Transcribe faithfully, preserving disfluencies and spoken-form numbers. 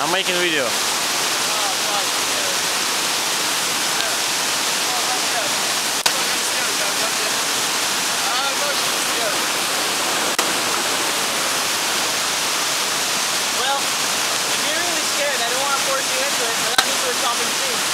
I'm making a video. Well, if you're really scared, I don't want to force you into it, but that means we're stopping soon.